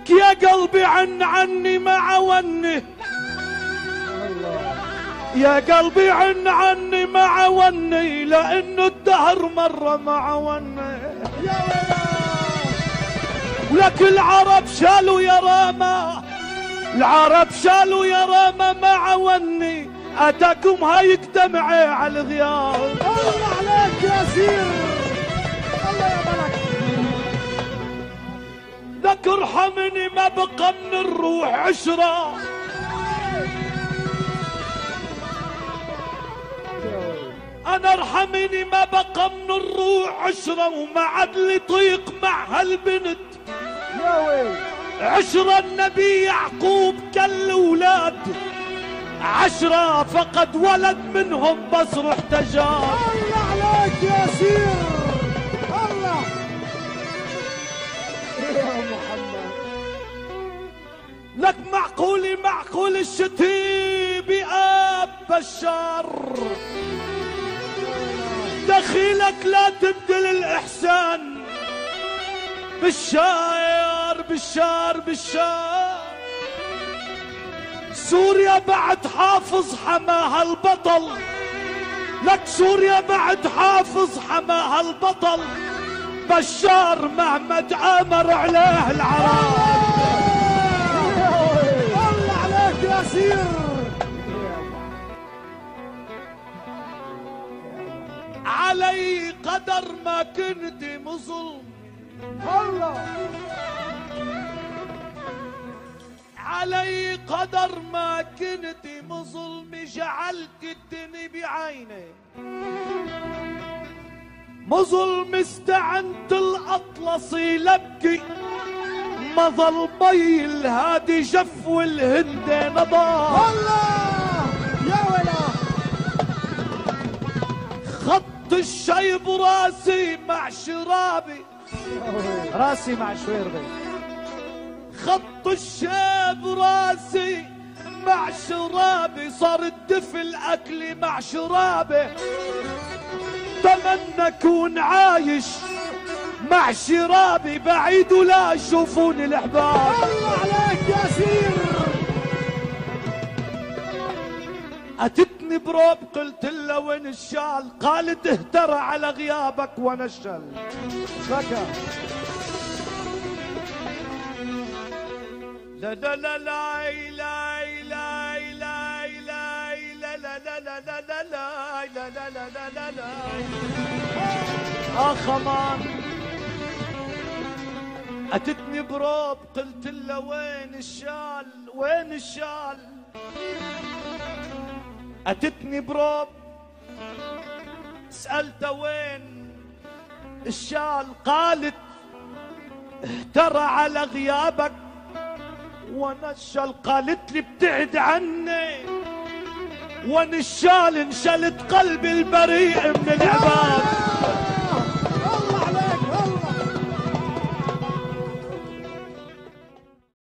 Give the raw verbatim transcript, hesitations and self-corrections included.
لك يا قلبي عن عني مع وني، يا قلبي عن عني مع وني، لانه الدهر مرة مع وني. لك العرب شالوا يا راما، العرب شالوا يا راما مع وني، اتاكم هايك دمعي على الغياب. الله عليك يا سير، الله يا ملك. لك ارحمني ما بقى من الروح عشرة، انا ارحمني ما بقى من الروح عشرة، وما عاد لي طيق مع هالبنت. يا ويل عشرة النبي يعقوب كل اولاد، عشرة فقد ولد منهم بس روح تجار. الله عليك يا سير، الله يا محمد. لك معقولي معقول الشتيبي اب بشار، دخيلك لا تبدل الاحسان. بالشاير بالشار بالشار، سوريا بعد حافظ حماها البطل. لك سوريا بعد حافظ حماها البطل، بشار مهما تآمر عليه العرب. الله عليك يا سير. علي قدر ما كنت مظلم، الله علي قدر ما كنت مظلم، جعلت الدنيا بعيني مظلم. استعنت الأطلسي لبكي، ما ظل مي الهادي جف والهند نضال. الله يا ولا خط الشيب راسي مع شرابي، راسي مع شويربي. خط الشيب راسي مع شرابي، صار الدفء الاكل مع شرابي. تمنى اكون عايش مع شرابي، بعيد ولا يشوفوني الاحباب. الله عليك يا سير. اتتني بروب قلت له وين الشال، قالت اهترى على غيابك وانا الشل. بكى لا لا لا لا لا لا لا لا لا لا لا لا لا لا لا لا لا لا لا. اخ امان اتتني بروب قلت له وين الشال وين الشال. اتتني بروب سألته وين الشال، قالت اهترى على غيابك وانا الشال. قالت لي ابتعد عني وانا الشال، انشلت قلبي البريء من العباد.